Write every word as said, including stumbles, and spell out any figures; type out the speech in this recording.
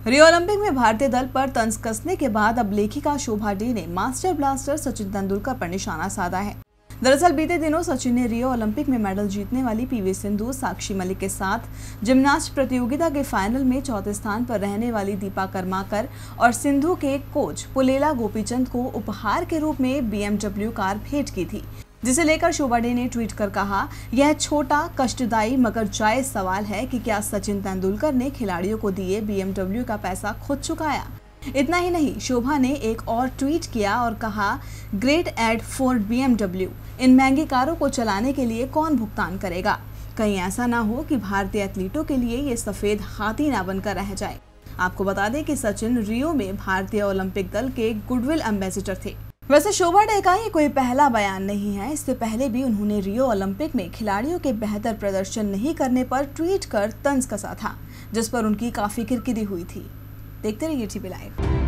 Rio Olympic में भारतीय दल पर तंज कसने के बाद अब लेखिका शोभा डे ने मास्टर ब्लास्टर सचिन तेंदुलकर पर निशाना साधा है। दरअसल बीते दिनों सचिन ने रियो ओलंपिक में मेडल जीतने वाली पीवी सिंधु, साक्षी मलिक के साथ जिम्नास्ट प्रतियोगिता के फाइनल में चौथे स्थान पर रहने वाली दीपा कर्माकर और सिंधु के कोच पुलेला गोपीचंद को उपहार के रूप में बीएमडब्ल्यू कार भेंट की थी, जिसे लेकर शोभा डे ने ट्वीट कर कहा, यह छोटा, कष्टदायी मगर जायज सवाल है कि क्या सचिन तेंदुलकर ने खिलाड़ियों को दिए बीएमडब्ल्यू का पैसा खुद चुकाया। इतना ही नहीं, शोभा ने एक और ट्वीट किया और कहा, ग्रेट एड फॉर बीएमडब्ल्यू। इन महंगी कारों को चलाने के लिए कौन भुगतान करेगा। कहीं ऐसा ना हो कि भारतीय एथलीटों के लिए ये सफेद हाथी ना बनकर रह जाए। आपको बता दें कि सचिन रियो में भारतीय ओलंपिक दल के गुडविल एम्बेसडर थे। वैसे शोभा डे का ये कोई पहला बयान नहीं है। इससे पहले भी उन्होंने रियो ओलंपिक में खिलाड़ियों के बेहतर प्रदर्शन नहीं करने पर ट्वीट कर तंज कसा था, जिस पर उनकी काफी किरकिरी हुई थी। देखते रहिए टीवी लाइव।